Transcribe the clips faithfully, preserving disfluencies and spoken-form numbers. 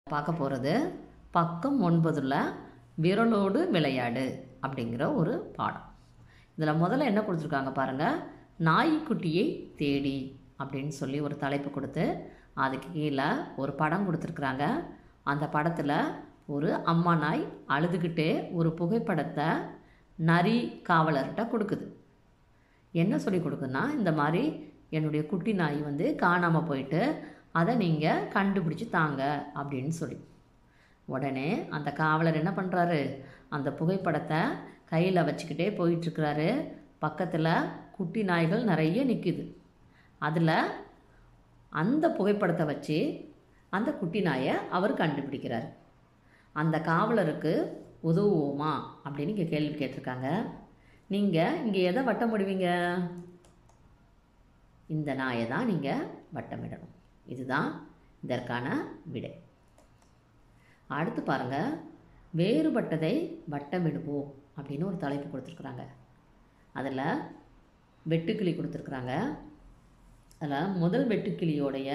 பார்க்க போகிறது பக்கம் ஒன்பதுல விரலோடு விளையாடு அப்படிங்கிற ஒரு பாடம். இதில் முதல்ல என்ன கொடுத்துருக்காங்க பாருங்கள், நாய்க்குட்டியை தேடி அப்படின்னு சொல்லி ஒரு தலைப்பு கொடுத்து அதுக்கு கீழே ஒரு படம் கொடுத்துருக்குறாங்க. அந்த படத்தில் ஒரு அம்மா நாய் அழுதுகிட்டே ஒரு புகைப்படத்தை நரி காவலர்கிட்ட கொடுக்குது. என்ன சொல்லி கொடுக்குதுன்னா, இந்த மாதிரி என்னுடைய குட்டி நாய் வந்து காணாமல் போயிட்டு அதை நீங்கள் கண்டுபிடிச்சி தாங்க அப்படின்னு சொல்லி. உடனே அந்த காவலர் என்ன பண்ணுறாரு, அந்த புகைப்படத்தை கையில் வச்சுக்கிட்டே போயிட்டுருக்கிறாரு. பக்கத்தில் குட்டி நாய்கள் நிறைய நிற்குது. அதில் அந்த புகைப்படத்தை வச்சு அந்த குட்டி நாயை அவர் கண்டுபிடிக்கிறார். அந்த காவலருக்கு உதவுவோமா அப்படின்னு இங்கே கேள்வி கேட்டிருக்காங்க. நீங்கள் இங்கே எதை வட்டமிடுவீங்க? இந்த நாயை தான் நீங்கள் வட்டமிடணும். இதுதான் இதற்கான விடை. அடுத்து பாருங்கள், வேறுபட்டதை வட்டமிடுவோம் அப்படின்னு ஒரு தலைப்பு கொடுத்துருக்குறாங்க. அதில் வெட்டுக்கிளி கொடுத்துருக்குறாங்க. அதில் முதல் வெட்டுக்கிளியோடைய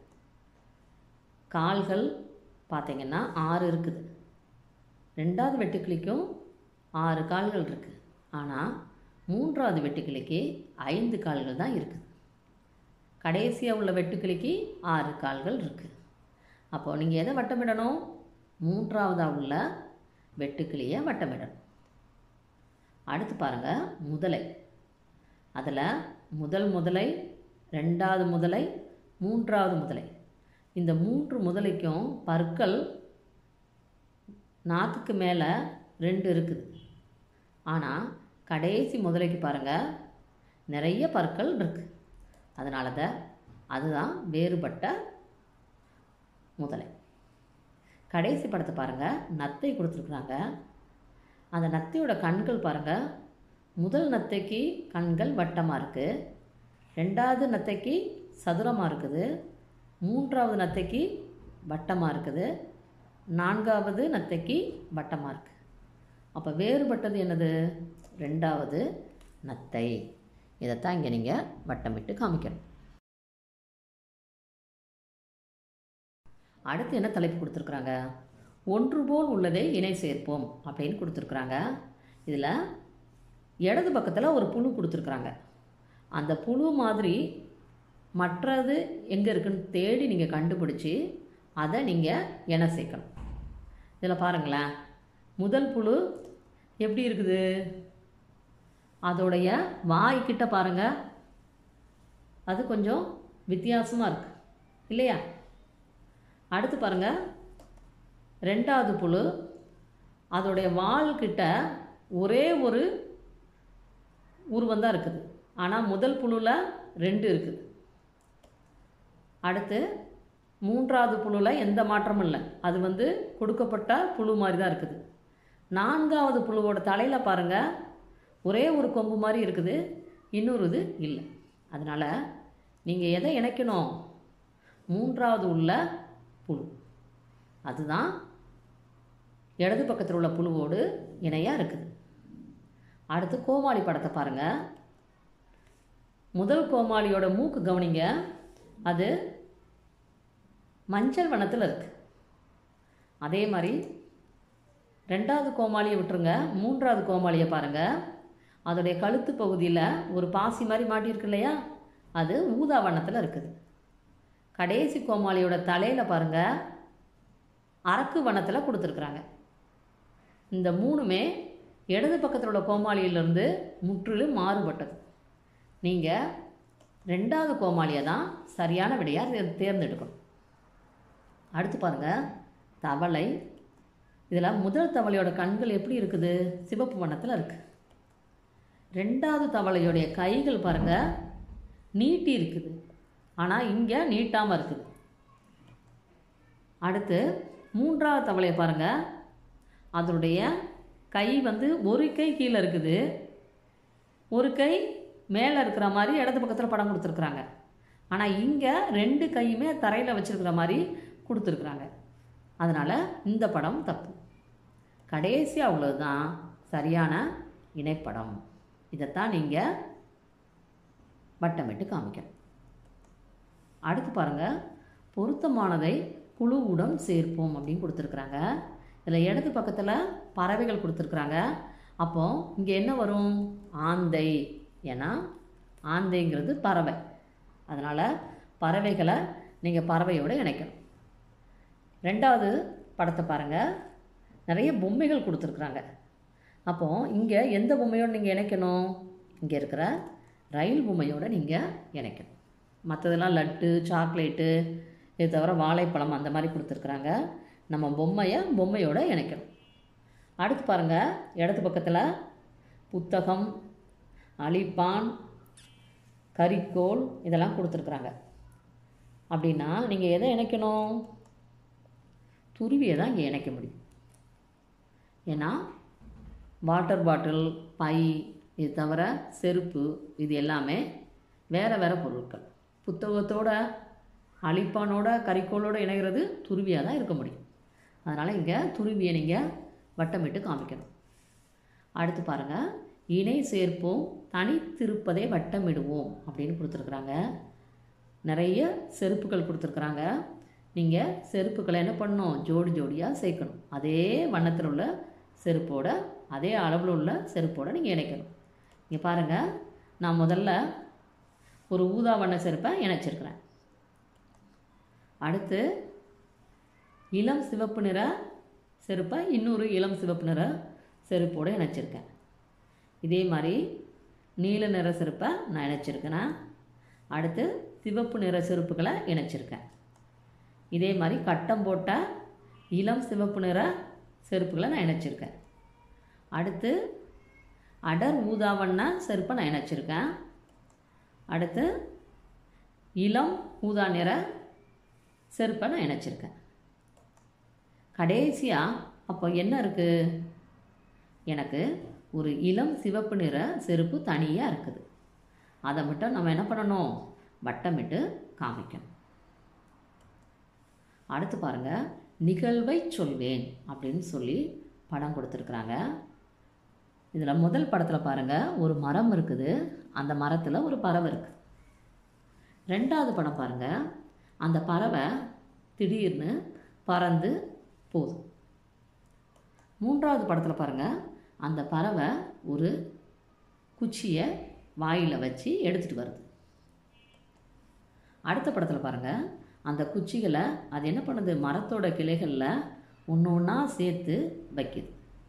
கால்கள் பார்த்திங்கன்னா ஆறு இருக்குது. ரெண்டாவது வெட்டுக்கிளிக்கும் ஆறு கால்கள் இருக்குது. ஆனால் மூன்றாவது வெட்டுக்கிளிக்கு ஐந்து கால்கள் தான் இருக்குது. கடைசியாக உள்ள வெட்டுக்கிளிக்கு ஆறு கால்கள் இருக்குது. அப்போது நீங்கள் எதை வட்டமிடணும்? மூன்றாவதாக உள்ள வெட்டுக்கிளியை வட்டமிடணும். அடுத்து பாருங்கள், முதலை. அதில் முதல் முதலை, ரெண்டாவது முதலை, மூன்றாவது முதலை, இந்த மூன்று முதலைக்கும் பற்கள் நாக்குக்கு மேலே ரெண்டு இருக்குது. ஆனால் கடைசி முதலைக்கு பாருங்கள் நிறைய பற்கள் இருக்குது. அதனால தான் அதுதான் வேறுபட்ட முதலை. கடைசி படத்தை பாருங்கள், நத்தை கொடுத்துருக்குறாங்க. அந்த நத்தையோட கண்கள் பாருங்கள், முதல் நத்தைக்கு கண்கள் வட்டமாக இருக்குது, ரெண்டாவது நத்தைக்கு சதுரமாக இருக்குது, மூன்றாவது நத்தைக்கு வட்டமாக இருக்குது, நான்காவது நத்தைக்கு வட்டமாக இருக்குது. அப்போ வேறுபட்டது என்னது? ரெண்டாவது நத்தை. இதைத்தான் இங்கே நீங்கள் வட்டமிட்டு காமிக்கணும். அடுத்து என்ன தலைப்பு கொடுத்துருக்குறாங்க? ஒன்று போல் உள்ளதை இணை சேர்ப்போம் அப்படின்னு கொடுத்துருக்குறாங்க. இதில் இடது பக்கத்தில் ஒரு புழு கொடுத்துருக்குறாங்க. அந்த புழு மாதிரி மற்றது எங்கே இருக்குன்னு தேடி நீங்கள் கண்டுபிடிச்சி அதை நீங்கள் இணை சேர்க்கணும். இதில் பாருங்களேன், முதல் புழு எப்படி இருக்குது? அதோடைய வாய்க்கிட்ட பாருங்கள், அது கொஞ்சம் வித்தியாசமாக இருக்குது இல்லையா? அடுத்து பாருங்கள், ரெண்டாவது புழு அதோடைய வால்கிட்ட ஒரே ஒரு உருவம் தான் இருக்குது. ஆனால் முதல் புழுவில் ரெண்டு இருக்குது. அடுத்து மூன்றாவது புழுவில் எந்த மாற்றமும் இல்லை, அது வந்து கொடுக்கப்பட்ட புழு மாதிரி தான் இருக்குது. நான்காவது புழுவோட தலையில் பாருங்கள் ஒரே ஒரு கொம்பு மாதிரி இருக்குது, இன்னொரு இது இல்லை. அதனால் நீங்கள் எதை இணைக்கணும்? மூன்றாவது உள்ள புழு, அதுதான் இடது பக்கத்தில் உள்ள புழுவோடு இணையாக இருக்குது. அடுத்து கோமாளி படத்தை பாருங்கள். முதல் கோமாளியோட மூக்கு கவனிங்க, அது மஞ்சள் வண்ணத்தில் இருக்குது. அதே மாதிரி ரெண்டாவது கோமாளியை விட்டுருங்க, மூன்றாவது கோமாளியை பாருங்கள், அதோடைய கழுத்து பகுதியில் ஒரு பாசி மாதிரி மாட்டியிருக்கு இல்லையா, அது ஊதா வண்ணத்தில் இருக்குது. கடைசி கோமாளியோட தலையில் பாருங்கள் அரக்கு வண்ணத்தில் கொடுத்துருக்குறாங்க. இந்த மூணுமே இடது பக்கத்தில் உள்ள கோமாளியிலிருந்து முற்றிலும் மாறுபட்டது. நீங்கள் ரெண்டாவது கோமாளியை தான் சரியான விடையாக தேர்ந்தெடுக்கணும். அடுத்து பாருங்கள், தவளை. இதில் முதல் தவளையோட கண்கள் எப்படி இருக்குது? சிவப்பு வண்ணத்தில் இருக்குது. ரெண்டாவது தவளையோடைய கைகள் பாருங்கள் நீட்டி இருக்குது, ஆனால் இங்கே நீட்டாமல் இருக்குது. அடுத்து மூன்றாவது தவளையை பாருங்கள், அதனுடைய கை வந்து ஒரு கை கீழே இருக்குது, ஒரு கை மேலே இருக்கிற மாதிரி இடது பக்கத்தில் படம் கொடுத்துருக்குறாங்க. ஆனால் இங்கே ரெண்டு கையுமே தரையில் வச்சுருக்கிற மாதிரி கொடுத்துருக்குறாங்க. அதனால் இந்த படம் தப்பு. கடைசியாக உள்ளது தான் சரியான இணைப்படம். இதைத்தான் நீங்கள் வட்டமிட்டு காமிக்கணும். அடுத்து பாருங்கள், பொருத்தமானதை குழுவுடன் சேர்ப்போம் அப்படின்னு கொடுத்துருக்குறாங்க. இதில் இடது பக்கத்தில் பறவைகள் கொடுத்துருக்குறாங்க. அப்போது இங்கே என்ன வரும்? ஆந்தை. ஏன்னா ஆந்தைங்கிறது பறவை. அதனால் பறவைகளை நீங்கள் பறவையோடு இணைக்கணும். ரெண்டாவது படத்தை பாருங்கள். நிறைய பொம்மைகள் கொடுத்துருக்குறாங்க. அப்போது இங்கே எந்த பொம்மையோடு நீங்கள் இணைக்கணும்? இங்கே இருக்கிற ரயில் பொம்மையோடு நீங்கள் இணைக்கணும். மற்றதெல்லாம் லட்டு, சாக்லேட்டு, இது தவிர வாழைப்பழம் அந்த மாதிரி கொடுத்துருக்குறாங்க. நம்ம பொம்மையை பொம்மையோடு இணைக்கணும். அடுத்து பாருங்கள், இடது பக்கத்தில் புத்தகம், அழிப்பான், கரிக்கோல் இதெல்லாம் கொடுத்துருக்குறாங்க. அப்படின்னா நீங்கள் எதை இணைக்கணும்? துருவியை தான் இங்கே இணைக்க முடியும். ஏன்னா வாட்டர் பாட்டில், பை, இது தவிர செருப்பு, இது எல்லாமே வேறு வேறு பொருட்கள். புத்தகத்தோட, அழிப்பானோட, கரிக்கோளோடு இணைகிறது துருவியாக தான் இருக்க முடியும். அதனால் இங்கே துருவியை நீங்கள் வட்டமிட்டு காமிக்கணும். அடுத்து பாருங்கள், இணை சேர்ப்போம், தனித்திருப்பதை வட்டமிடுவோம் அப்படின்னு கொடுத்துருக்குறாங்க. நிறைய செருப்புகள் கொடுத்துருக்குறாங்க. நீங்கள் செருப்புகளை என்ன பண்ணணும்? ஜோடி ஜோடியாக சேர்க்கணும். அதே வண்ணத்தில் உள்ள செருப்போட, அதே அளவில் உள்ள செருப்போடு நீங்கள் இணைக்கணும். இங்கே பாருங்கள், நான் முதல்ல ஒரு ஊதா வண்ண செருப்பை இணைச்சிருக்கிறேன். அடுத்து இளம் சிவப்பு நிற செருப்பை இன்னொரு இளம் சிவப்பு நிற செருப்போடு இணைச்சிருக்கேன். இதே மாதிரி நீல நிற செருப்பை நான் இணைச்சிருக்கேன். அடுத்து சிவப்பு நிற செருப்புகளை இணைச்சிருக்கேன். இதே மாதிரி கட்டம் போட்ட இளம் சிவப்பு நிற செருப்புகளை நான் இணைச்சிருக்கேன். அடுத்து அடர் ஊதா வண்ண செருப்பை நான் இணைச்சிருக்கேன். அடுத்து இளம் ஊதா நிற செருப்பை நான் இணைச்சிருக்கேன். கடைசியாக அப்போ என்ன இருக்குது? எனக்கு ஒரு இளம் சிவப்பு நிற செருப்பு தனியாக இருக்குது. அதை மட்டும் நம்ம என்ன பண்ணணும்? வட்டமிட்டு காமிக்கணும். அடுத்து பாருங்கள், நிகழ்வை சொல்வேன் அப்படின்னு சொல்லி படம் கொடுத்துருக்குறாங்க. இதில் முதல் படத்தில் பாருங்கள், ஒரு மரம் இருக்குது. அந்த மரத்தில் ஒரு பறவை இருக்குது. ரெண்டாவது படம் பாருங்கள், அந்த பறவை திடீர்னு பறந்து போகுது. மூன்றாவது படத்தில் பாருங்கள், அந்த பறவை ஒரு குச்சியை வாயில் வச்சு எடுத்துகிட்டு வருது. அடுத்த படத்தில் பாருங்கள், அந்த குச்சிகளை அது என்ன பண்ணுது? மரத்தோட கிளைகளில் ஒன்று ஒன்றா சேர்த்து வைக்குது.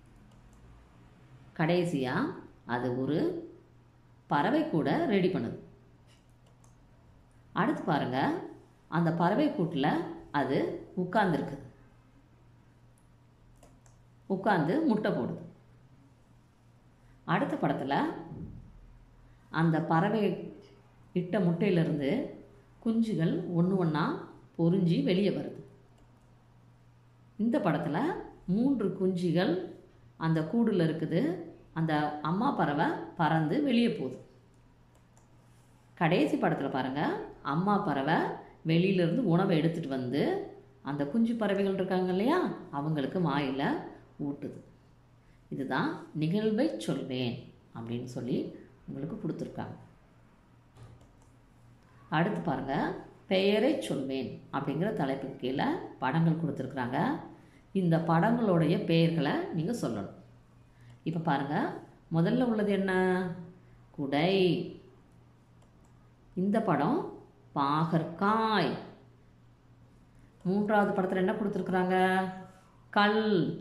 கடைசியாக அது ஒரு பறவை கூட ரெடி பண்ணுது. அடுத்து பாருங்கள், அந்த பறவை கூட்டில் அது உட்கார்ந்துருக்குது. உட்கார்ந்து முட்டை போடுது. அடுத்த படத்தில் அந்த பறவை இட்ட முட்டையிலிருந்து குஞ்சுகள் ஒன்று ஒன்றா பொறிஞ்சி வெளியே வருது. இந்த படத்தில் மூன்று குஞ்சுகள் அந்த கூடில் இருக்குது. அந்த அம்மா பறவை பறந்து வெளியே போகுது. கடைசி படத்தில் பாருங்கள், அம்மா பறவை வெளியிலேருந்து உணவை எடுத்துகிட்டு வந்து அந்த குஞ்சு பறவைகள் இருக்காங்க இல்லையா, அவங்களுக்கு வாயில் ஊட்டுது. இதுதான் நிகழ்வை சொல்வேன் அப்படின்னு சொல்லி உங்களுக்கு கொடுத்துருக்காங்க. அடுத்து பாருங்கள், பெயரை சொல்வேன் அப்படிங்கிற தலைப்புக்கு கீழே படங்கள் கொடுத்துருக்குறாங்க. இந்த படங்களுடைய பெயர்களை நீங்கள் சொல்லணும். இப்போ பாருங்கள், முதல்ல உள்ளது என்ன? குடை. இந்த படம் பாகற்காய். மூன்றாவது படத்தில் என்ன கொடுத்துருக்குறாங்க? கல்.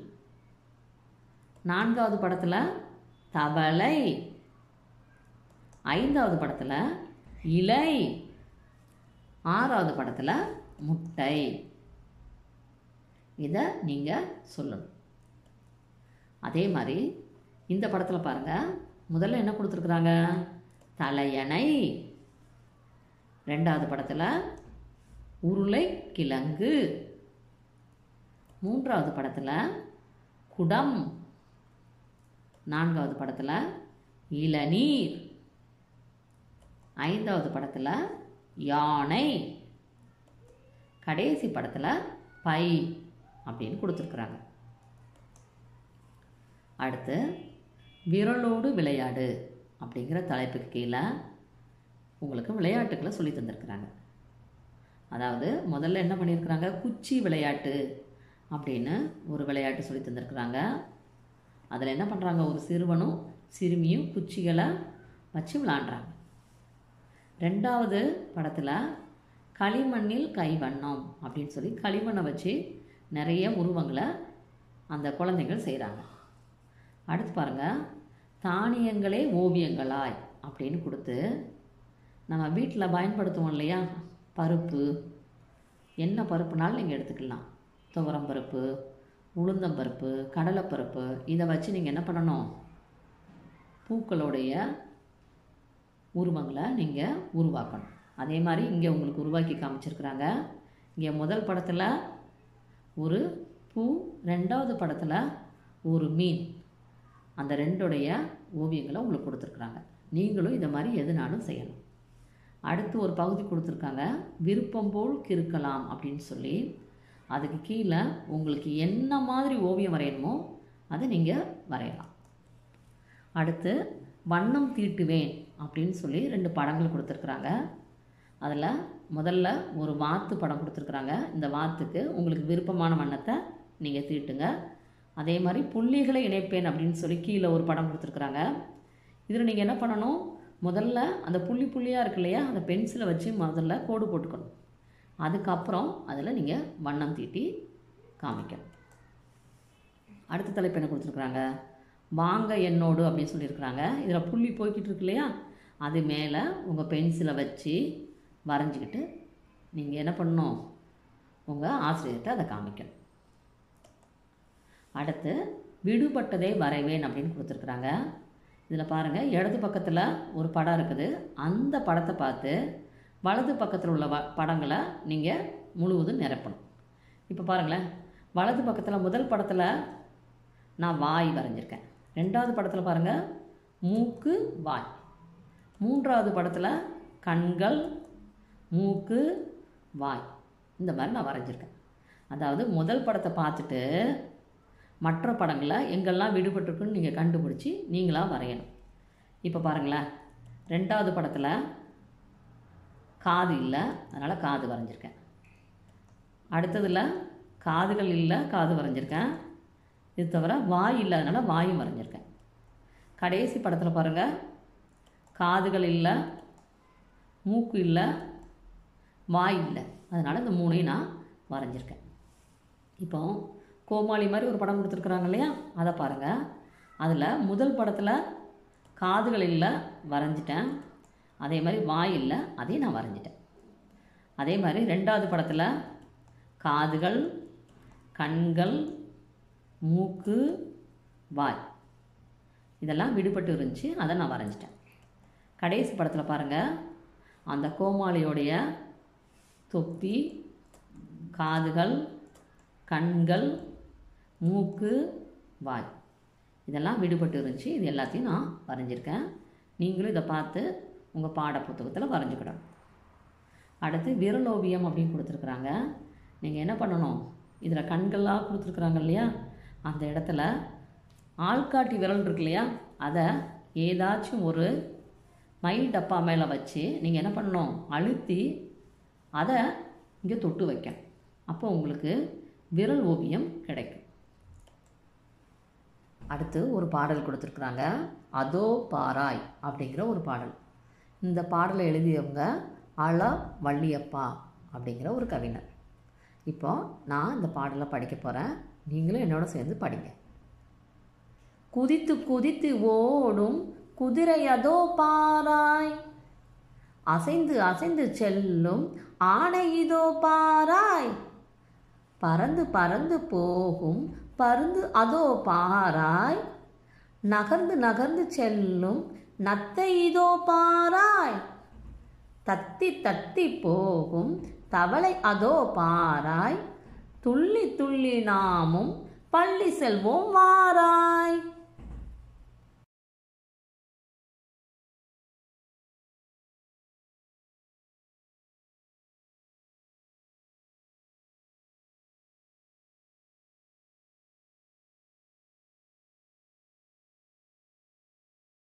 நான்காவது படத்தில் தவளை. ஐந்தாவது படத்தில் இலை. ஆறாவது படத்தில் முட்டை. இதை நீங்கள் சொல்லணும். அதே மாதிரி இந்த படத்தில் பாருங்கள், முதல்ல என்ன கொடுத்துருக்குறாங்க? தலையணை. ரெண்டாவது படத்தில் உருளைக்கிழங்கு. மூன்றாவது படத்தில் குடம். நான்காவது படத்தில் இளநீர். ஐந்தாவது படத்தில் யானை. கடைசி படத்தில் பை அப்படின்னு கொடுத்துருக்குறாங்க. அடுத்து விரலோடு விளையாடு அப்படிங்கிற தலைப்புக்கு கீழே உங்களுக்கு விளையாட்டுக்களை சொல்லி தந்திருக்கிறாங்க. அதாவது முதல்ல என்ன பண்ணியிருக்கிறாங்க, குச்சி விளையாட்டு அப்படின்னு ஒரு விளையாட்டு சொல்லி தந்திருக்கிறாங்க. அதில் என்ன பண்ணுறாங்க, ஒரு சிறுவனும் சிறுமியும் குச்சிகளை வச்சு விளாண்டுறாங்க. ரெண்டாவது படத்தில் களிமண்ணில் கைவண்ணம் அப்படின்னு சொல்லி களிமண்ணை வச்சு நிறைய உருவங்களை அந்த குழந்தைகள் செய்கிறாங்க. அடுத்து பாருங்கள், தானியங்களே ஓவியங்களாய் அப்படின்னு கொடுத்து நம்ம வீட்டில் பயன்படுத்துவோம் இல்லையா, பருப்பு, என்ன பருப்புனாலும் நீங்கள் எடுத்துக்கலாம். துவரம் பருப்பு, உளுந்தம்பருப்பு, கடலைப்பருப்பு, இதை வச்சு நீங்கள் என்ன பண்ணணும், பூக்களுடைய உருவங்களை நீங்கள் உருவாக்கணும். அதே மாதிரி இங்கே உங்களுக்கு உருவாக்கி காமிச்சிருக்கிறாங்க. இங்கே முதல் படத்தில் ஒரு பூ, ரெண்டாவது படத்தில் ஒரு மீன், அந்த ரெண்டுடைய ஓவியங்களை உங்களுக்கு கொடுத்துருக்குறாங்க. நீங்களும் இதை மாதிரி எதுனாலும் செய்யணும். அடுத்து ஒரு பகுதி கொடுத்துருக்காங்க, விருப்பம் போல் கிறுக்கலாம் அப்படின்னு சொல்லி. அதுக்கு கீழே உங்களுக்கு என்ன மாதிரி ஓவியம் வரையணுமோ அதை நீங்கள் வரையலாம். அடுத்து வண்ணம் தீட்டுவேன் அப்படின்னு சொல்லி ரெண்டு படங்கள் கொடுத்துருக்குறாங்க. அதில் முதல்ல ஒரு வாத்து படம் கொடுத்துருக்குறாங்க. இந்த வாத்துக்கு உங்களுக்கு விருப்பமான வண்ணத்தை நீங்கள் தீட்டுங்க. அதே மாதிரி புள்ளிகளை இணைப்பேன் அப்படின்னு சொல்லி கீழே ஒரு படம் கொடுத்துருக்குறாங்க. இதில் நீங்கள் என்ன பண்ணணும், முதல்ல அந்த புள்ளி புள்ளியாக இருக்கு இல்லையா, அந்த பென்சிலை வச்சு முதல்ல கோடு போட்டுக்கணும். அதுக்கப்புறம் அதில் நீங்கள் வண்ணம் தீட்டி காமிக்கணும். அடுத்த தலைப்பு என்ன கொடுத்துருக்குறாங்க, வாங்க என்னோடு அப்படின்னு சொல்லியிருக்கிறாங்க. இதில் புள்ளி போய்கிட்டு இருக்கு இல்லையா, அது மேலே உங்கள் பென்சிலை வச்சு வரைஞ்சிக்கிட்டு நீங்கள் என்ன பண்ணணும், உங்கள் ஆசிரியர்கிட்ட அதை காமிக்கணும். அடுத்து விடுபட்டதை வரைவேன் அப்படின்னு கொடுத்துருக்குறாங்க. இதில் பாருங்கள், இடது பக்கத்தில் ஒரு படம் இருக்குது. அந்த படத்தை பார்த்து வலது பக்கத்தில் உள்ள வ படங்களை நீங்கள் முழுவதும் நிரப்பணும். இப்போ பாருங்களேன், வலது பக்கத்தில் முதல் படத்தில் நான் வாய் வரைஞ்சிருக்கேன். ரெண்டாவது படத்தில் பாருங்கள் மூக்கு, வாய். மூன்றாவது படத்தில் கண்கள், மூக்கு, வாய். இந்த மாதிரி நான் வரைஞ்சிருக்கேன். அதாவது முதல் படத்தை பார்த்துட்டு மற்ற படங்களை எங்கெல்லாம் விடுபட்டுருக்குன்னு நீங்கள் கண்டுபிடிச்சி நீங்களாக வரையணும். இப்போ பாருங்களேன், ரெண்டாவது படத்தில் காது இல்லை, அதனால் காது வரைஞ்சிருக்கேன். அடுத்ததில் காதுகள் இல்லை, காது வரைஞ்சிருக்கேன். இது தவிர வாய் இல்லை, அதனால் வாயும் வரைஞ்சிருக்கேன். கடைசி படத்தில் பாருங்கள், காதுகள் இல்லை, மூக்கு இல்லை, வாய் இல்லை, அதனால் இந்த மூணையும் நான் வரைஞ்சிருக்கேன். இப்போ கோமாளி மாதிரி ஒரு படம் கொடுத்துருக்குறாங்க இல்லையா, அதை பாருங்கள். அதில் முதல் படத்தில் காதுகள் இல்லை, வரைஞ்சிட்டேன். அதே மாதிரி வாய் இல்லை, அதையும் நான் வரைஞ்சிட்டேன். அதே மாதிரி ரெண்டாவது படத்தில் காதுகள், கண்கள், மூக்கு, வாய் இதெல்லாம் விடுபட்டு இருந்துச்சு, அதை நான் வரைஞ்சிட்டேன். கடைசி படத்தில் பாருங்கள், அந்த கோமாளியோடைய தொப்பி, காதுகள், கண்கள், மூக்கு, வாய் இதெல்லாம் விடுபட்டு இருந்துச்சு. இது எல்லாத்தையும் நான் வரைஞ்சிருக்கேன். நீங்களும் இதை பார்த்து உங்கள் பாட புத்தகத்தில் வரைஞ்சிக்கிடணும். அடுத்து விரலோவியம் அப்படின்னு கொடுத்துருக்குறாங்க. நீங்கள் என்ன பண்ணணும், இதில் கண்கள்லாம் கொடுத்துருக்குறாங்க இல்லையா, அந்த இடத்துல ஆள்காட்டி விரல் இருக்கு இல்லையா, அதை ஏதாச்சும் ஒரு மை டப்பா மேலே வச்சு நீங்கள் என்ன பண்ணணும், அழுத்தி அதை இங்கே தொட்டு வைக்கணும். அப்போ உங்களுக்கு விரல் ஓவியம் கிடைக்கும். அடுத்து ஒரு பாடல் கொடுத்துருக்குறாங்க, அதோ பாராய் அப்படிங்கிற ஒரு பாடல். இந்த பாடலை எழுதியவங்க அழ வள்ளியப்பா அப்படிங்கிற ஒரு கவிஞர். இப்போ நான் இந்த பாடலை படிக்க போகிறேன், நீங்களும் என்னோட சேர்ந்து படிங்க. குதித்து குதித்து ஓடும் குதிரை அதோ பாராய், அசைந்து அசைந்து செல்லும் ஆனை இதோ பாராய், பறந்து பறந்து போகும் பருந்து அதோ பாராய், நகர்ந்து நகர்ந்து செல்லும் நத்தை இதோ பாராய், தத்தி தத்தி போகும் தவளை அதோ பாராய், துள்ளி துள்ளி நாமும் பள்ளி செல்வோம் வாராய்.